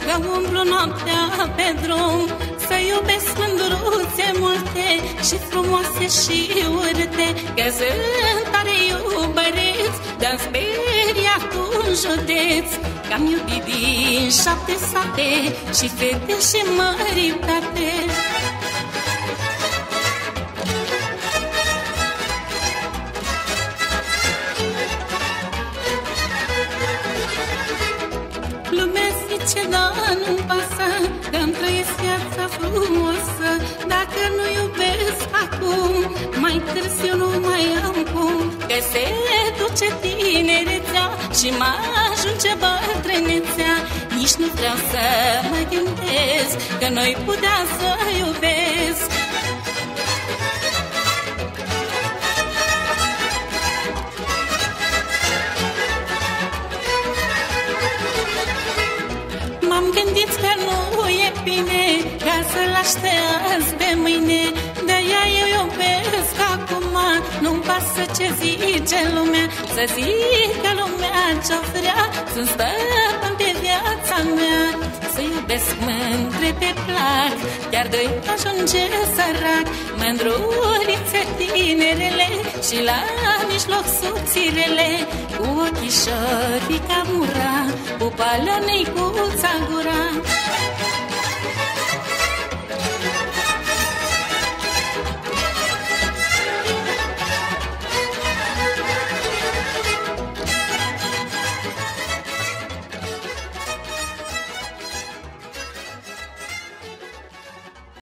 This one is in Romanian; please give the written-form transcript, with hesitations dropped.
că umblu noaptea pe drum, să iubesc mândruțe multe și frumoase și urâte, că sunt tare iubăreți, dar-mi speriat un județ, că am iubit din 7 sate și fete și măritate. Lumea zice, dar nu-mi pasă, că-mi trăiesc viața frumoasă. Dacă nu iubesc acum, mai târziu nu mai am cum, că se duce tinerețea și mă ajunge bătrânețea. Nici nu vreau să mă gândesc că noi putea să iubesc. M-am gândit că nu e bine ca să-l aștept pe mâine, de-aia eu iubesc acum, nu-mi pasă ce zice lumea, să zică lumea ce-o vrea, sunt stăpân pe viața mea. Să iubesc mândre pe plac, chiar doi ajunge sărac, mândrulițe tinerele și la mijloc subțirele, cu ochișorii ca mura, cu palea neicuța gura.